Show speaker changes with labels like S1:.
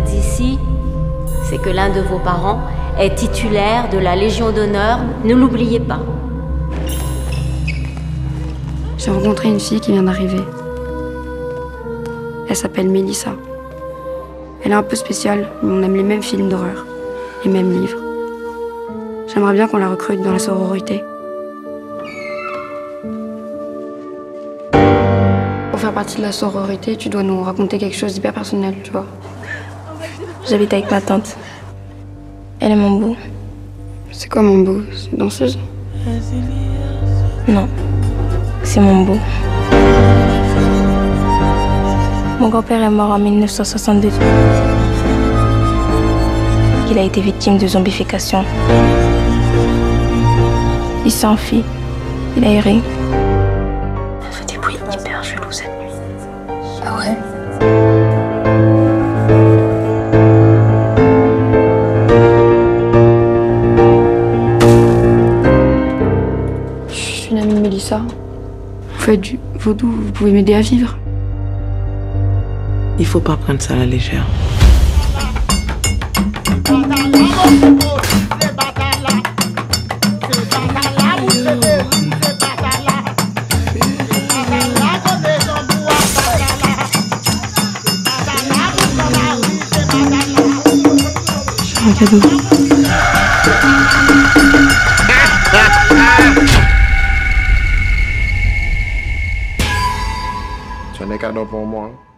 S1: êtes ici, c'est que l'un de vos parents est titulaire de la Légion d'honneur. Ne l'oubliez pas.
S2: J'ai rencontré une fille qui vient d'arriver. Elle s'appelle Mélissa. Elle est un peu spéciale, mais on aime les mêmes films d'horreur, les mêmes livres. J'aimerais bien qu'on la recrute dans la sororité. Pour faire partie de la sororité, tu dois nous raconter quelque chose d'hyper personnel, tu vois.
S3: J'habite avec ma tante. Elle est mon beau.
S2: C'est quoi mon beau? C'est une danseuse?
S3: Non, c'est mon beau. Mon grand-père est mort en 1962. Il a été victime de zombification. Il s'est enfui. Il a erré.
S2: Elle fait des bruits hyper chelous cette nuit.
S3: Ah ouais?
S2: Je suis une amie de Mélissa. Vous faites du vaudou, vous pouvez m'aider à vivre.
S4: Il faut pas prendre ça à la légère.
S2: J'ai un cadeau.
S5: Tu as des cadeaux pour moi?